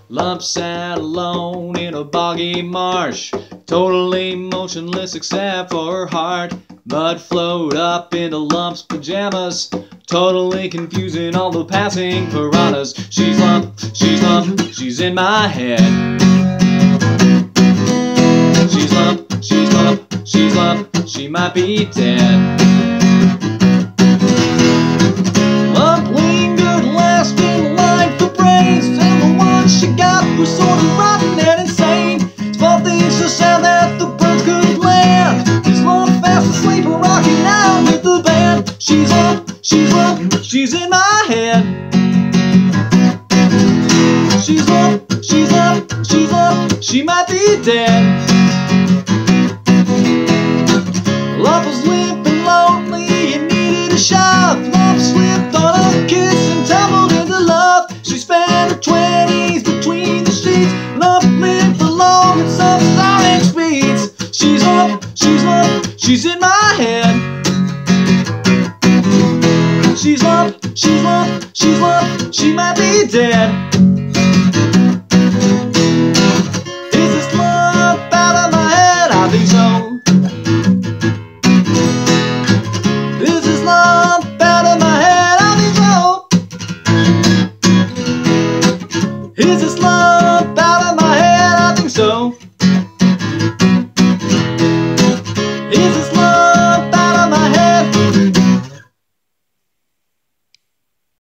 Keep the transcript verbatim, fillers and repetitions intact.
Lump sat alone in a boggy marsh, totally motionless except for her heart. Mud flowed up into Lump's pajamas, totally confusing all the passing piranhas. She's Lump, she's Lump, she's in my head. She's Lump, she's Lump, she's Lump, she might be dead. Lump lingered last in line for brains, and the one she got was sort of rotten and insane. Small things to sound that the birds could land. Is Lump fast asleep or rocking out with the band? She's Lump, she's Lump, she's in my head. She's Lump, she's Lump, she's Lump, she might be dead. Lump was limp and lonely and needed a shove. Lump slipped on a kiss and tumbled into love. She spent her twenties between the sheets. Lump lived alone at some sonic speeds. She's Lump, she's Lump, she's in my head. She's Lump, she's Lump, she's Lump, she might be dead.